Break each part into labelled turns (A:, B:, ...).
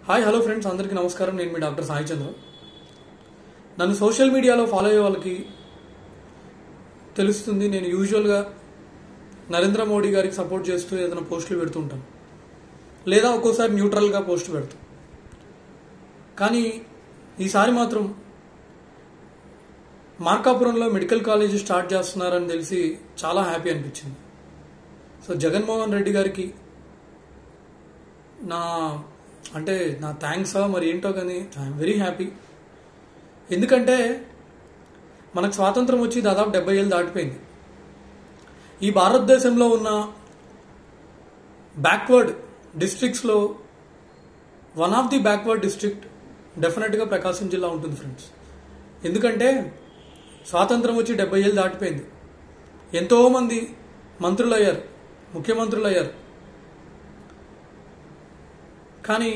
A: Hi hello friends, అందరికీ నమస్కారం. నేను మీ డాక్టర్ సాయి చంద్ర. నన్ను సోషల్ మీడియాలో ఫాలో అయ్యే వాళ్ళకి తెలుస్తుంది, నేను యూజువల్గా నరేంద్ర మోడీ గారికి సపోర్ట్ చేస్తూ ఏదైనా పోస్టులు పెడుతుంటాను, లేదా ఒక్కోసారి న్యూట్రల్గా పోస్ట్ పెడతాను. కానీ ఈసారి మాత్రం మార్కాపురంలో మెడికల్ కాలేజ్ స్టార్ట్ చేస్తున్నారని తెలిసి చాలా హ్యాపీ అనిపించింది. సో జగన్మోహన్ రెడ్డి గారికి నా థ్యాంక్స్ మరి ఏంటో, కానీ ఐఎమ్ వెరీ హ్యాపీ. ఎందుకంటే మనకు స్వాతంత్రం వచ్చి దాదాపు 70 ఏళ్ళు దాటిపోయింది. ఈ భారతదేశంలో ఉన్న బ్యాక్వర్డ్ డిస్ట్రిక్ట్స్లో one of the backward district డెఫినెట్గా ప్రకాశం జిల్లా ఉంటుంది ఫ్రెండ్స్. ఎందుకంటే స్వాతంత్రం వచ్చి 70 ఏళ్ళు దాటిపోయింది. ఎంతోమంది మంత్రులు అయ్యారు, ముఖ్యమంత్రులు అయ్యారు. కానీ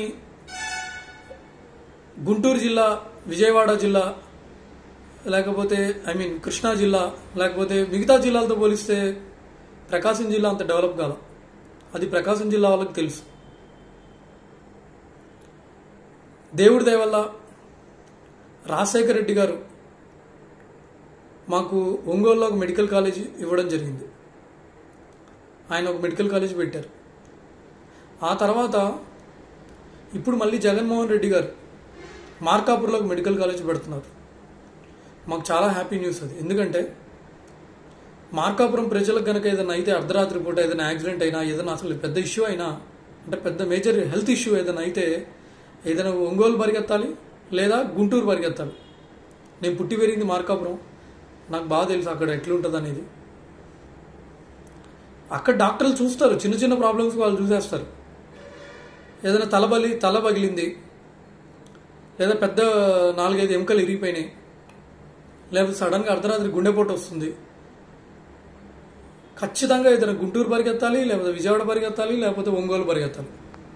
A: గుంటూరు జిల్లా, విజయవాడ జిల్లా, లేకపోతే కృష్ణా జిల్లా, లేకపోతే మిగతా జిల్లాలతో పోలిస్తే ప్రకాశం జిల్లా అంత డెవలప్ కాల. అది ప్రకాశం జిల్లా వాళ్ళకి తెలుసు. దేవుడి దయ వల్ల రాజశేఖర రెడ్డి గారు మాకు ఒంగోలులో ఒక మెడికల్ కాలేజ్ ఇవ్వడం జరిగింది. ఆయన ఒక మెడికల్ కాలేజ్ పెట్టారు. ఆ తర్వాత ఇప్పుడు మళ్ళీ జగన్మోహన్ రెడ్డి గారు మార్కాపూర్లో ఒక మెడికల్ కాలేజ్ పెడుతున్నారు. మాకు చాలా హ్యాపీ న్యూస్ అది. ఎందుకంటే మార్కాపురం ప్రజలకు కనుక ఏదైనా అయితే, అర్ధరాత్రి పూట ఏదైనా యాక్సిడెంట్ అయినా, ఏదైనా అసలు పెద్ద ఇష్యూ అయినా, పెద్ద మేజర్ హెల్త్ ఇష్యూ ఏదైనా అయితే, ఏదైనా ఒంగోలు పరిగెత్తాలి లేదా గుంటూరు పరిగెత్తాలి. నేను పుట్టి పెరిగింది మార్కాపురం, నాకు బాగా తెలుసు అక్కడ ఎట్లుంటుంది అనేది. అక్కడ డాక్టర్లు చూస్తారు, చిన్న చిన్న ప్రాబ్లమ్స్ వాళ్ళు చూసేస్తారు. ఏదైనా తల పగిలింది, లేదా పెద్ద 4-5 ఎముకలు ఇరిగిపోయినాయి, లేకపోతే సడన్గా అర్ధరాత్రి గుండెపోటు వస్తుంది, ఖచ్చితంగా ఏదైనా గుంటూరు పరిగెత్తాలి, లేకపోతే విజయవాడ పరిగెత్తాలి, లేకపోతే ఒంగోలు పరిగెత్తాలి.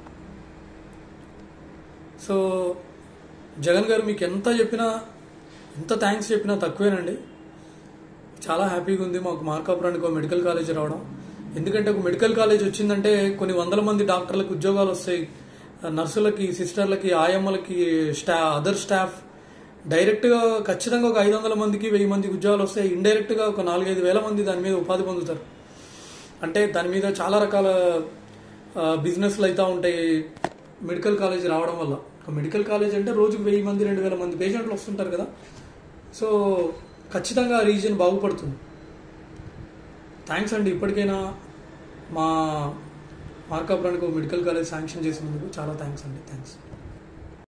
A: సో జగన్ గారు మీకు ఎంత చెప్పినా, ఎంత థ్యాంక్స్ చెప్పినా తక్కువేనండి. చాలా హ్యాపీగా ఉంది మాకు మార్కాపురానికి ఒక మెడికల్ కాలేజ్ రావడం. ఎందుకంటే ఒక మెడికల్ కాలేజ్ వచ్చిందంటే కొన్ని వందల మంది డాక్టర్లకు ఉద్యోగాలు వస్తాయి, నర్సులకి, సిస్టర్లకి, ఆయమ్మలకి, అదర్ స్టాఫ్. డైరెక్ట్గా ఖచ్చితంగా ఒక 500 మందికి 1000 మందికి ఉద్యోగాలు వస్తాయి. ఇండైరెక్ట్గా ఒక 4-5 వేల మంది దాని మీద ఉపాధి పొందుతారు. అంటే దాని మీద చాలా రకాల బిజినెస్లు అయితే ఉంటాయి మెడికల్ కాలేజ్ రావడం వల్ల. ఒక మెడికల్ కాలేజ్ అంటే రోజుకు 1000 మంది 2000 మంది పేషెంట్లు వస్తుంటారు కదా. సో ఖచ్చితంగా ఆ రీజియన్ బాగుపడుతుంది. థ్యాంక్స్ అండి. ఇప్పటికైనా మా మార్కాపురానికి ఒక మెడికల్ కాలేజ్ శాంక్షన్ చేసినందుకు చాలా థ్యాంక్స్ అండి. థ్యాంక్స్.